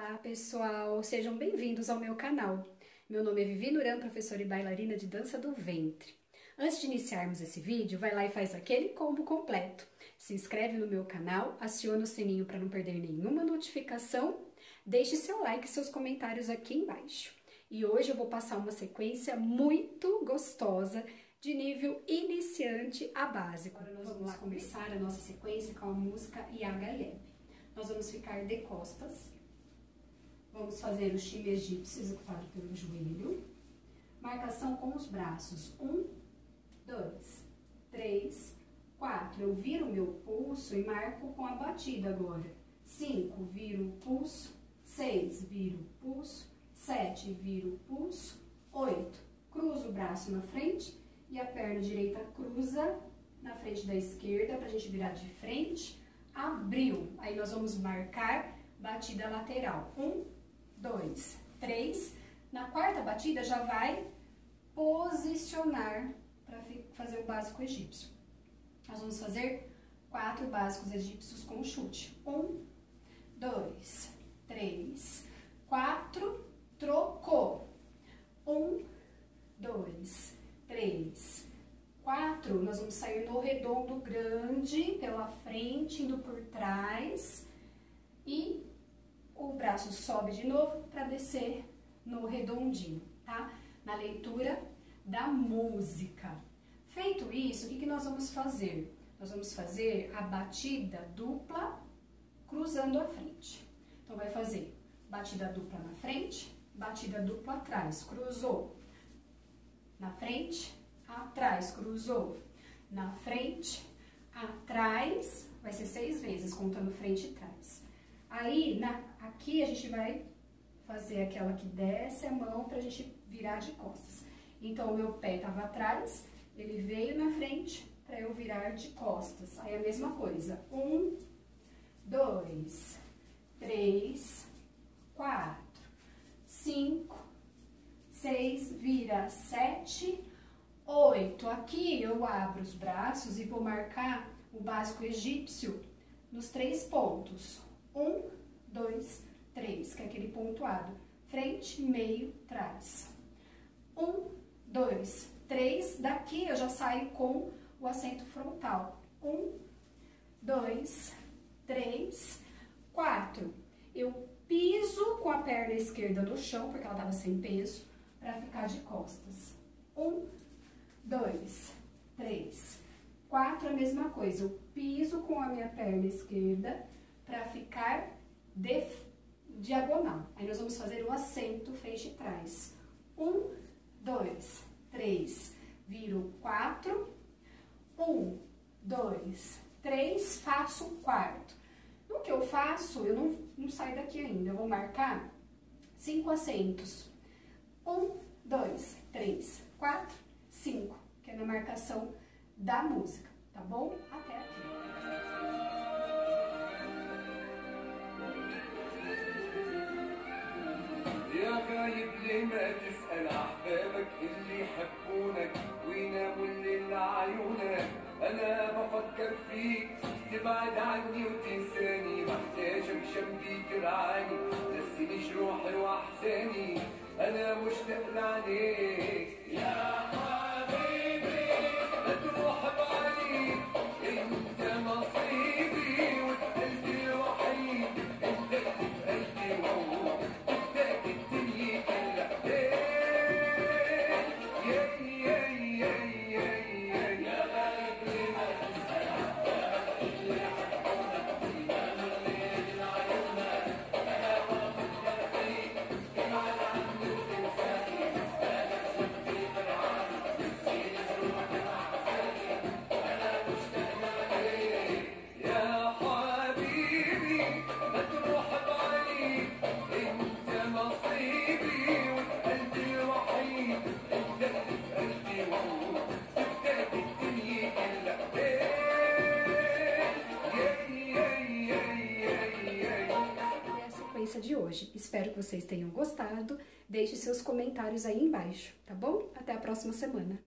Olá pessoal, sejam bem-vindos ao meu canal. Meu nome é Vivi Nuran, professora e bailarina de dança do ventre. Antes de iniciarmos esse vídeo, vai lá e faz aquele combo completo. Se inscreve no meu canal, aciona o sininho para não perder nenhuma notificação, deixe seu like e seus comentários aqui embaixo. E hoje eu vou passar uma sequência muito gostosa de nível iniciante a básico. Agora nós vamos lá começar a nossa sequência com a música Yaga. Nós vamos ficar de costas. Vamos fazer o time egípcio executado pelo joelho. Marcação com os braços. 1, 2, 3, 4. Eu viro o meu pulso e marco com a batida agora. 5, viro o pulso. 6, viro o pulso. 7, viro o pulso. 8, cruzo o braço na frente e a perna direita cruza na frente da esquerda pra gente virar de frente. Abriu. Aí nós vamos marcar batida lateral. 1, 2, 3. Na quarta batida já vai posicionar para fazer o básico egípcio. Nós vamos fazer 4 básicos egípcios com chute. 1, 2, 3, 4. Trocou. 1, 2, 3, 4. Nós vamos sair no redondo grande pela frente, indo por trás. E o braço sobe de novo para descer no redondinho, tá? Na leitura da música. Feito isso, o que nós vamos fazer? Nós vamos fazer a batida dupla cruzando a frente. Então, vai fazer batida dupla na frente, batida dupla atrás, cruzou. Na frente, atrás, cruzou. Na frente, atrás, vai ser 6 vezes, contando frente e trás. Aí, aqui a gente vai fazer aquela que desce a mão pra gente virar de costas. Então, o meu pé tava atrás, ele veio na frente pra eu virar de costas. Aí, a mesma coisa. 1, 2, 3, 4, 5, 6, vira 7, 8. Aqui eu abro os braços e vou marcar o básico egípcio nos 3 pontos. 1, 2, 3, que é aquele pontuado. Frente, meio, trás. 1, 2, 3. Daqui eu já saio com o assento frontal. 1, 2, 3, 4. Eu piso com a perna esquerda no chão, porque ela estava sem peso, para ficar de costas. 1, 2, 3, 4. A mesma coisa. Eu piso com a minha perna esquerda para ficar diagonal. Aí nós vamos fazer o assento frente e trás. 1, 2, 3, viro 4. 1, 2, 3, faço o quarto. No que eu faço, eu não saio daqui ainda. Eu vou marcar 5 assentos. 1, 2, 3, 4, 5, que é na marcação da música, tá bom? Até aqui. يا غايب ليه ما تسأل أحبابك اللي يحبونك ويناموا الليل لعيونك. أنا بفكر فيك تبعد عني وتنساني، محتاجك جنبي ترعاني نسيني جروحي وأحزاني. أنا مشتاق لعينيك يا حبيبي، لا تروح بعيد، أنت نصيبي وقلبي الوحيد، أنت اللي في قلبي موجود. De hoje. Espero que vocês tenham gostado. Deixe seus comentários aí embaixo, tá bom? Até a próxima semana.